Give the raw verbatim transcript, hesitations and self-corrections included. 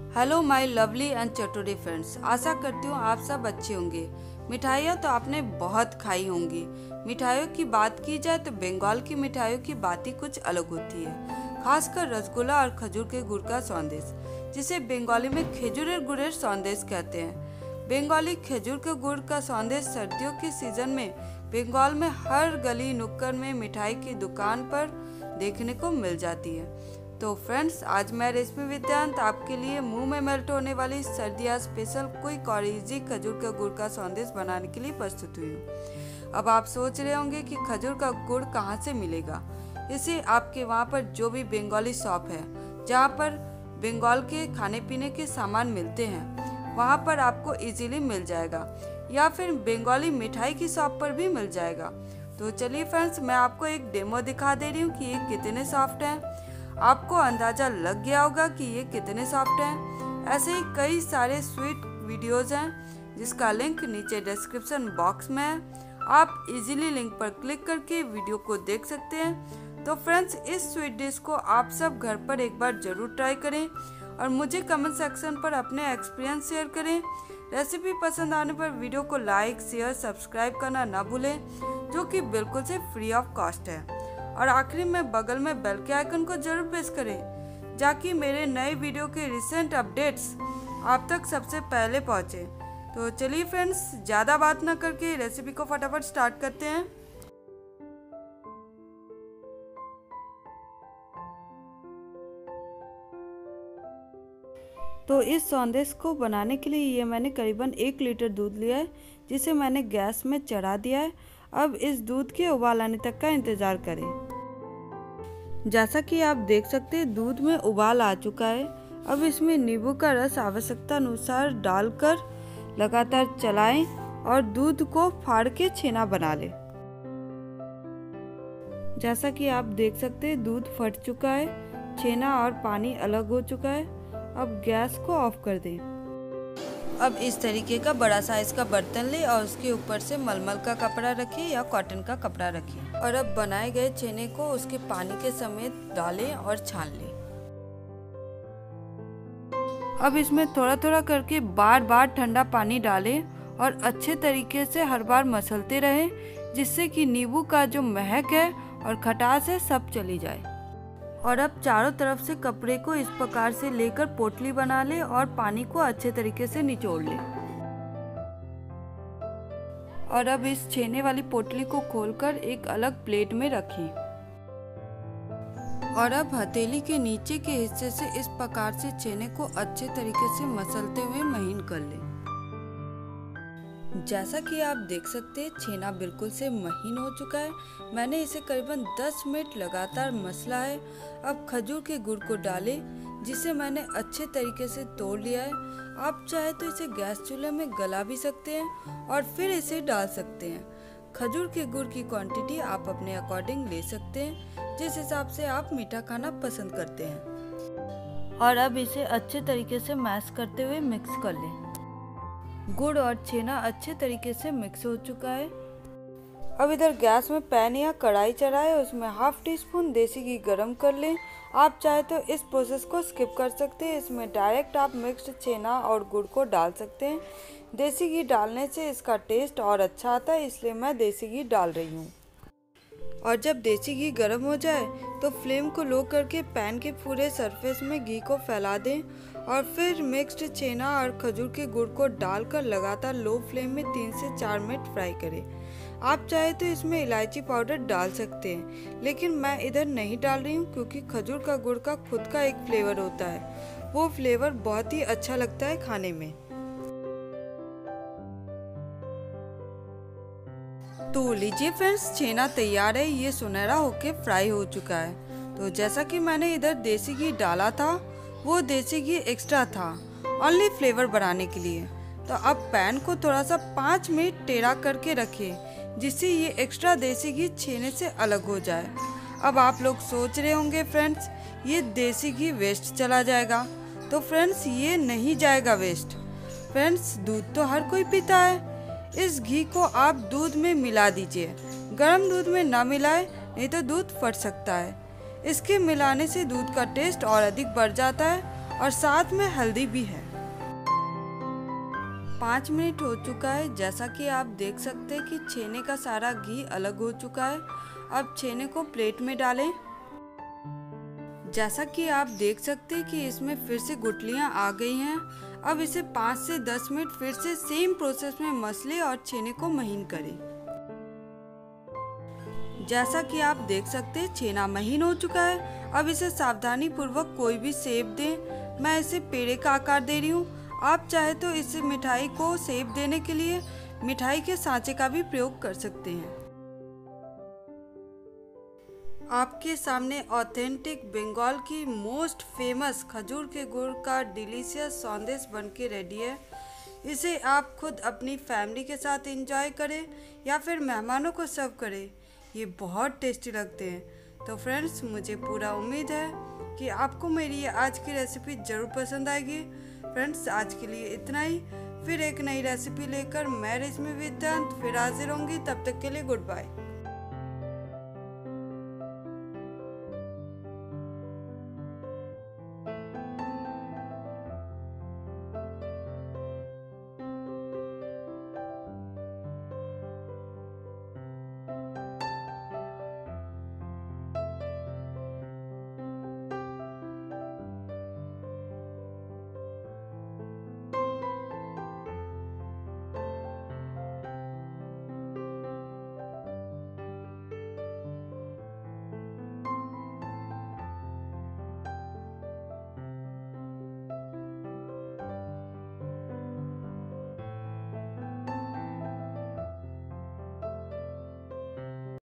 Hello my lovely and चटोरी friends, आशा करती हूँ आप सब अच्छे होंगे। मिठाइयाँ तो आपने बहुत खाई होंगी। मिठाइयों की बात की जाए तो बंगाल की मिठाइयों की बात ही कुछ अलग होती है, खासकर रसगुल्ला और खजूर के गुड़ का संदेश, जिसे बंगाली में खेजूरेर गुड़ेर संदेश कहते हैं। बंगाली खजूर के गुड़ का संदेश सर्दियों के सीजन में बंगाल में हर गली नुक्कड़ में मिठाई की दुकान पर देखने को मिल जाती है। तो फ्रेंड्स, आज मैं रेशमी विद्यांत आपके लिए मुंह में मेल्ट होने वाली सर्दियाँ स्पेशल क्विक और इजी खजूर का गुड़ का संदेश बनाने के लिए प्रस्तुत हुई हूँ। अब आप सोच रहे होंगे कि खजूर का गुड़ कहाँ से मिलेगा। इसे आपके वहाँ पर जो भी बंगाली शॉप है, जहाँ पर बंगाल के खाने पीने के सामान मिलते हैं, वहाँ पर आपको इजीली मिल जाएगा, या फिर बंगाली मिठाई की शॉप पर भी मिल जाएगा। तो चलिए फ्रेंड्स, मैं आपको एक डेमो दिखा दे रही हूँ कि ये कितने सॉफ्ट हैं। आपको अंदाजा लग गया होगा कि ये कितने सॉफ्ट हैं। ऐसे ही कई सारे स्वीट वीडियोस हैं, जिसका लिंक नीचे डिस्क्रिप्शन बॉक्स में है। आप इजीली लिंक पर क्लिक करके वीडियो को देख सकते हैं। तो फ्रेंड्स, इस स्वीट डिश को आप सब घर पर एक बार जरूर ट्राई करें और मुझे कमेंट सेक्शन पर अपने एक्सपीरियंस शेयर करें। रेसिपी पसंद आने पर वीडियो को लाइक, शेयर, सब्सक्राइब करना ना भूलें, जो कि बिल्कुल से फ्री ऑफ कॉस्ट है। और आखिरी में बगल में बेल के आइकन को जरूर प्रेस करें, ताकि मेरे नए वीडियो के रिसेंट अपडेट्स आप तक सबसे पहले पहुंचे। तो चलिए फ्रेंड्स, ज़्यादा बात ना करके रेसिपी को फटाफट स्टार्ट करते हैं। तो इस संदेश को बनाने के लिए ये मैंने करीबन एक लीटर दूध लिया है, जिसे मैंने गैस में चढ़ा दिया है। अब इस दूध के उबाल आने तक का इंतज़ार करें। जैसा कि आप देख सकते हैं, दूध में उबाल आ चुका है। अब इसमें नींबू का रस आवश्यकता अनुसार डालकर लगातार चलाएं और दूध को फाड़ के छेना बना लें। जैसा कि आप देख सकते हैं, दूध फट चुका है, छेना और पानी अलग हो चुका है। अब गैस को ऑफ कर दें। अब इस तरीके का बड़ा साइज का बर्तन ले और उसके ऊपर से मलमल का कपड़ा रखिए या कॉटन का कपड़ा रखिए, और अब बनाए गए छेने को उसके पानी के समेत डालें और छान लें। अब इसमें थोड़ा थोड़ा करके बार बार ठंडा पानी डालें और अच्छे तरीके से हर बार मसलते रहें, जिससे कि नींबू का जो महक है और खटास है सब चली जाए। और अब चारों तरफ से कपड़े को इस प्रकार से लेकर पोटली बना ले और पानी को अच्छे तरीके से निचोड़ ले। और अब इस छेने वाली पोटली को खोलकर एक अलग प्लेट में रखें। और अब हथेली के नीचे के हिस्से से इस प्रकार से छेने को अच्छे तरीके से मसलते हुए महीन कर लें। जैसा कि आप देख सकते हैं, छेना बिल्कुल से महीन हो चुका है। मैंने इसे करीबन दस मिनट लगातार मसला है। अब खजूर के गुड़ को डालें, जिसे मैंने अच्छे तरीके से तोड़ लिया है। आप चाहे तो इसे गैस चूल्हे में गला भी सकते हैं और फिर इसे डाल सकते हैं। खजूर के गुड़ की क्वांटिटी आप अपने अकॉर्डिंग ले सकते हैं, जिस हिसाब से आप मीठा खाना पसंद करते हैं। और अब इसे अच्छे तरीके से मैश करते हुए मिक्स कर लें। गुड़ और छेना अच्छे तरीके से मिक्स हो चुका है। अब इधर गैस में पैन या कढ़ाई चढ़ाएं, उसमें हाफ टी स्पून देसी घी गरम कर लें। आप चाहे तो इस प्रोसेस को स्किप कर सकते हैं, इसमें डायरेक्ट आप मिक्स्ड छेना और गुड़ को डाल सकते हैं। देसी घी डालने से इसका टेस्ट और अच्छा आता है, इसलिए मैं देसी घी डाल रही हूँ। और जब देसी घी गर्म हो जाए तो फ्लेम को लो करके पैन के पूरे सरफेस में घी को फैला दें और फिर मिक्स्ड छेना और खजूर के गुड़ को डालकर लगातार लो फ्लेम में तीन से चार मिनट फ्राई करें। आप चाहे तो इसमें इलायची पाउडर डाल सकते हैं, लेकिन मैं इधर नहीं डाल रही हूँ, क्योंकि खजूर का गुड़ का खुद का एक फ्लेवर होता है। वो फ्लेवर बहुत ही अच्छा लगता है खाने में। तो लीजिए फ्रेंड्स, छेना तैयार है। ये सुनहरा होके फ्राई हो चुका है। तो जैसा कि मैंने इधर देसी घी डाला था, वो देसी घी एक्स्ट्रा था, ओनली फ्लेवर बनाने के लिए। तो अब पैन को थोड़ा सा पाँच मिनट टेढ़ा करके रखें, जिससे ये एक्स्ट्रा देसी घी छेने से अलग हो जाए। अब आप लोग सोच रहे होंगे फ्रेंड्स, ये देसी घी वेस्ट चला जाएगा। तो फ्रेंड्स, ये नहीं जाएगा वेस्ट। फ्रेंड्स, दूध तो हर कोई पीता है। इस घी को आप दूध में मिला दीजिए। गर्म दूध में ना मिलाएं, नहीं तो दूध फट सकता है। इसके मिलाने से दूध का टेस्ट और अधिक बढ़ जाता है और साथ में हल्दी भी है। पाँच मिनट हो चुका है। जैसा कि आप देख सकते हैं कि छेने का सारा घी अलग हो चुका है। अब छेने को प्लेट में डालें। जैसा कि आप देख सकते हैं कि इसमें फिर से गुठलियां आ गई हैं। अब इसे पाँच से दस मिनट फिर से सेम प्रोसेस में मसले और छेने को महीन करें। जैसा कि आप देख सकते हैं छेना महीन हो चुका है। अब इसे सावधानी पूर्वक कोई भी शेप दें। मैं इसे पेड़े का आकार दे रही हूँ। आप चाहे तो इस मिठाई को शेप देने के लिए मिठाई के सांचे का भी प्रयोग कर सकते हैं। आपके सामने ऑथेंटिक बंगाल की मोस्ट फेमस खजूर के गुड़ का डिलीशियस संदेश बनके रेडी है। इसे आप खुद अपनी फैमिली के साथ एंजॉय करें या फिर मेहमानों को सर्व करें। ये बहुत टेस्टी लगते हैं। तो फ्रेंड्स, मुझे पूरा उम्मीद है कि आपको मेरी ये आज की रेसिपी ज़रूर पसंद आएगी। फ्रेंड्स, आज के लिए इतना ही। फिर एक नई रेसिपी लेकर मैं रेशमी विद्यांत फिर हाजिर होंगी। तब तक के लिए गुड बाय।